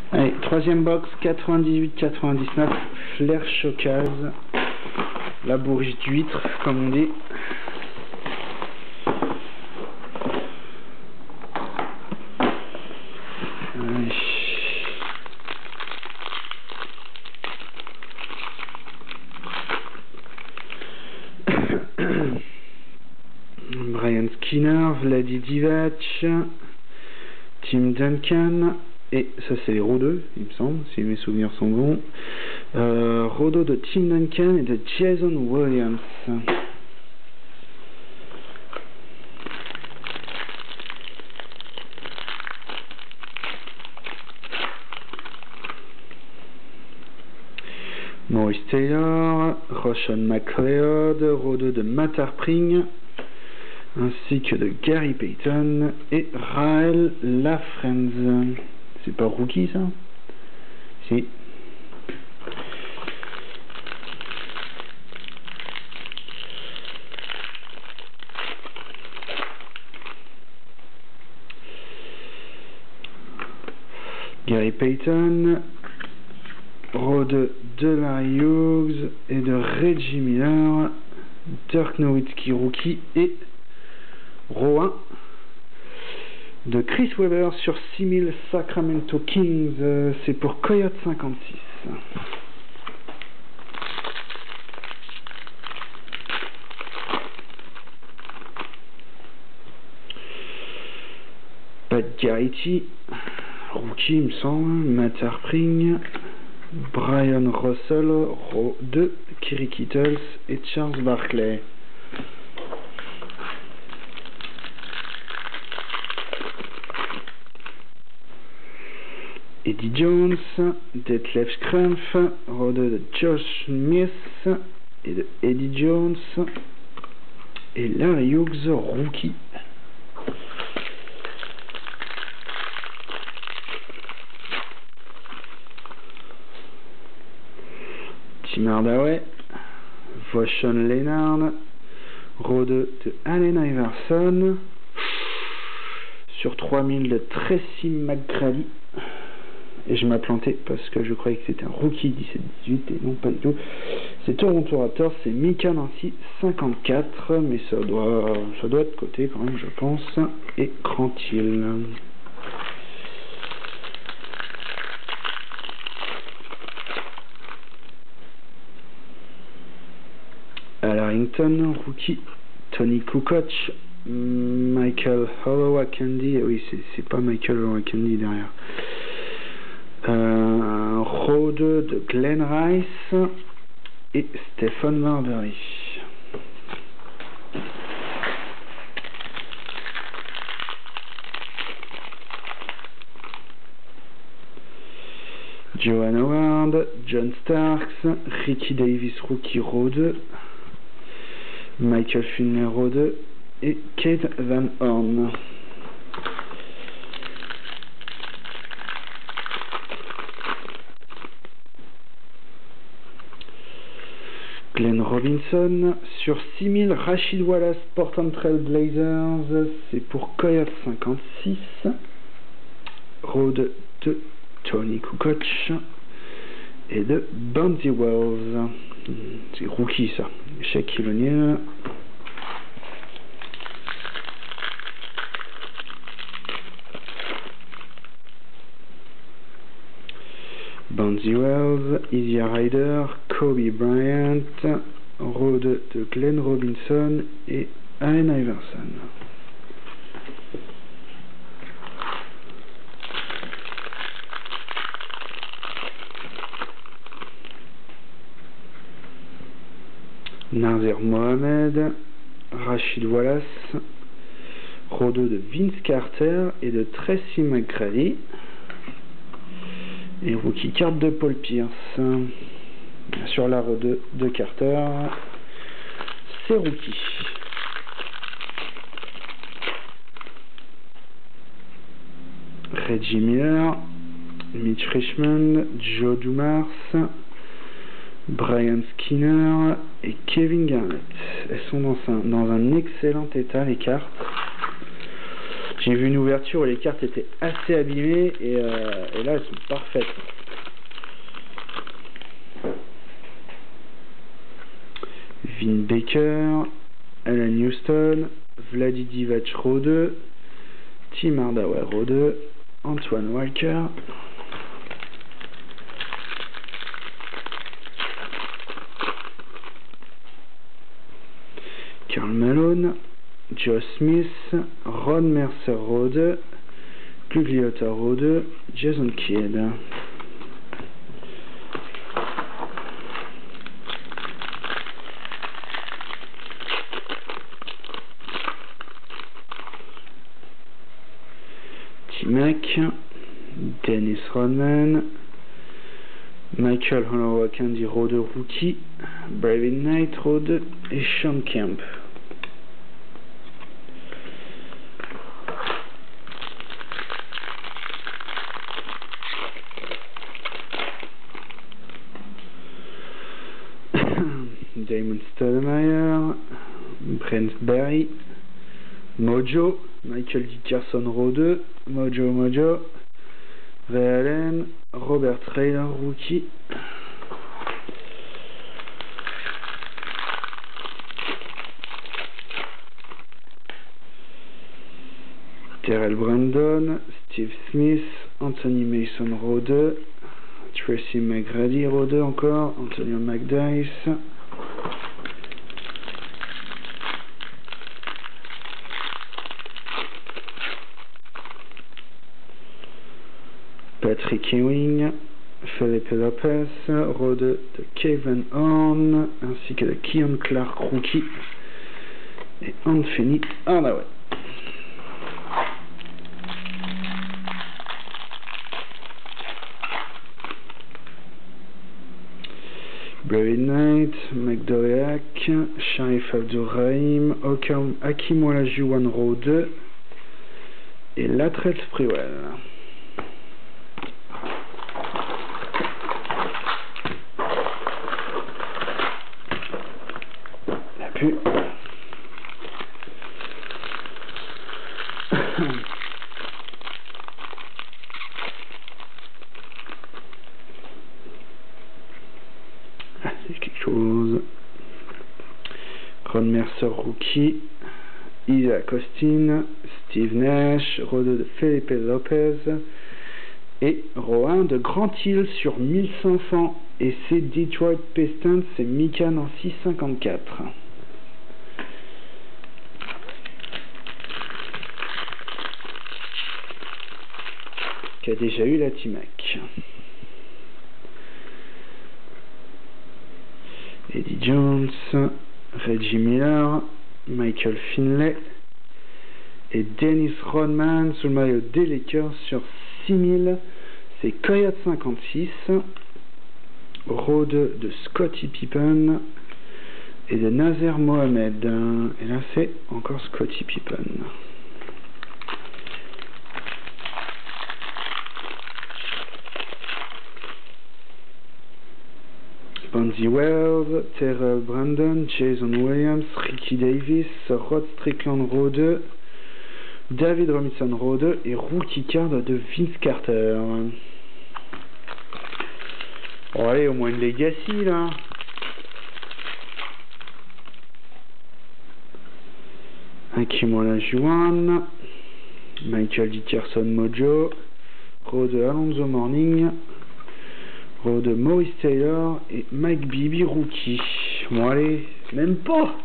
Allez, troisième box, 98-99, Flair Showcase, la bourriche d'huître, comme on dit. Allez. Brian Skinner, Vladi Divac, Tim Duncan, et ça c'est les Rodeux, il me semble, si mes souvenirs sont bons. Rodo de Tim Duncan et de Jason Williams. Maurice Taylor, Roshan McLeod, Rodo de Matt Harpring, ainsi que de Gary Payton et Raël Lafrenz. C'est pas rookie ça? Si. Gary Payton, Rod de Larry Hughes et de Reggie Miller, Dirk Nowitzki rookie et Rowan de Chris Webber sur 6000 Sacramento Kings, c'est pour Coyote 56. Pat Garrity, rookie il me semble, Matt Harpring, Brian Russell, de Kerry Kittles et Charles Barkley. Eddie Jones, Detlef Scrumpf, Rode de Josh Smith et de Eddie Jones et Larry Hughes rookie. Tim Hardaway, Voshon Leonard, Rode de Allen Iverson sur 3000 de Tracy McGrady. Et je m'ai planté parce que je croyais que c'était un rookie 17-18 et non pas du tout. C'est Toronto Raptors, c'est Mika Nancy 54, mais ça doit être coté quand même je pense. Et Crantil. Al Harrington, rookie, Tony Kukoc, Michael Holowacandi, oui c'est pas Michael Holowacandi derrière. Rode de Glenn Rice et Stephen Marbury. Johan Howard, John Starks, Ricky Davis rookie Rode, Michael Finley Rode et Kate Van Horn. Glenn Robinson sur 6000 Rashid Wallace Portland Trail Blazers, c'est pour Coyote 56. Rode de Tony Kukoc et de Bundy Wells. C'est rookie ça. Shaquille O'Neal. Bundy Wells, Easy Rider, Kobe Bryant, Rode de Glenn Robinson et Allen Iverson. Nazir Mohamed, Rashid Wallace, Rode de Vince Carter et de Tracy McGrady. Et rookie carte de Paul Pierce. Bien sûr la Rode de Carter, c'est rookie. Reggie Miller, Mitch Richmond, Joe Dumars, Brian Skinner et Kevin Garnett. Elles sont dans un excellent état les cartes. J'ai vu une ouverture où les cartes étaient assez abîmées et là elles sont parfaites. Vin Baker, Alan Houston, Vladi Divac Row 2, Tim Hardaway Row 2, Antoine Walker, Karl Malone, Joe Smith, Ron Mercer Row 2, Gugliotta Row 2, Jason Kidd. T-Mac, Dennis Rodman, Michael Holloway Candy Row 2 Rookie, Bravin Knight Row 2 et Sean Kemp. Damon Stoudemire, Brent Berry, Mojo, Michael Dickerson Row 2, Mojo, Ray Allen, Robert Traylor Rookie, Terrell Brandon, Steve Smith, Anthony Mason Row 2, Tracy McGrady Row 2 encore, Antonio McDyess, Patrick Ewing, Felipe Lopez, Row 2 de Kevin Horn, ainsi que de Keon Clark Rookie et Anthony Hardaway. Bravin Knight, McDoreak, Sharif Abdurrahim, Hakim Olajuwon Row 2 et Latrell Sprewell. La pu. C'est quelque chose. Ron Mercer Rookie, Isaac Austin, Steve Nash, Row 2 de Felipe Lopez et Row 1 de Grant Hill sur 1500 et c'est Detroit Pistons, c'est Mikan en 654. Qui a déjà eu la T-Mac. Eddie Jones, Reggie Miller, Michael Finlay et Dennis Rodman sous le maillot des Lakers sur 6000. C'est Coyote 56, Row 2 de Scottie Pippen et de Nazer Mohamed. Et là c'est encore Scottie Pippen. Bonzi Wells, Terrell Brandon, Jason Williams, Ricky Davis, Rod Strickland Row 2, David Robinson Row 2 et Rookie Card de Vince Carter. Bon allez, au moins une Legacy là. Hakim Olajuwon, Michael Dickerson Mojo, Row 2 Alonzo Mourning, Row 2 Maurice Taylor et Mike Bibby Rookie. Bon allez, même pas.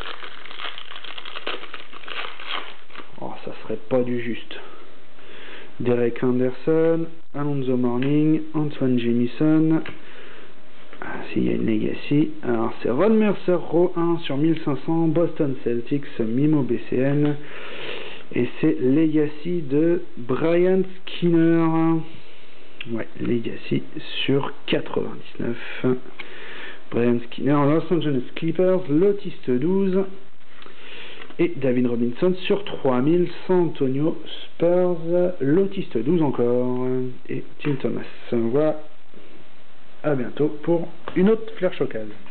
Oh, ça serait pas du juste. Derek Anderson, Alonzo Mourning, Antoine Jamison. Ah, s'il y a une Legacy. Alors, c'est Ron Mercer, Row 1 sur 1500, Boston Celtics, Mimo BCN. Et c'est Legacy de Brian Skinner. Ouais, Legacy sur 99. Brian Skinner, Los Angeles Clippers, Lotiste 12. Et David Robinson sur 3000, San Antonio Spurs, Lotiste 12 encore. Et Tim Thomas. Voilà. À bientôt pour une autre Flair Showcase.